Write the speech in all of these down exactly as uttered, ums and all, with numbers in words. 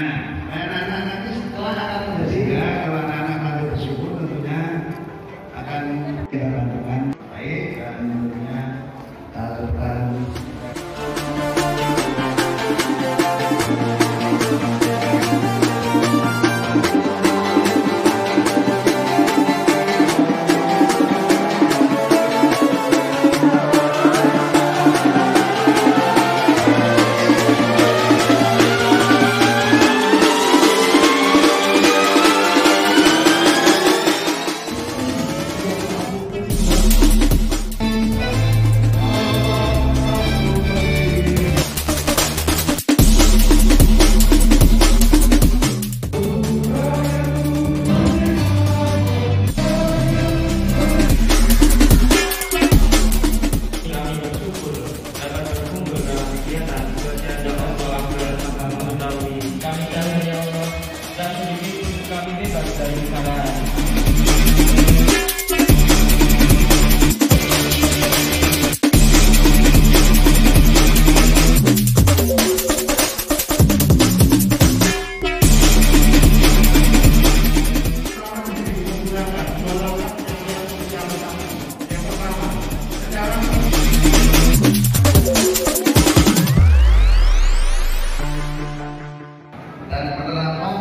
Nah, anak-anak nanti setelah akan menjadi ya, kalau anak-anak nanti bersyukur tentunya akan kita lakukan baik dan tentunya lakukan. Dan penerapan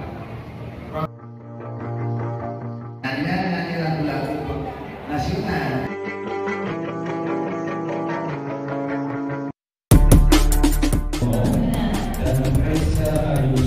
hanya nyanyi lagu-lagu nasional. Dan Raisa Ayus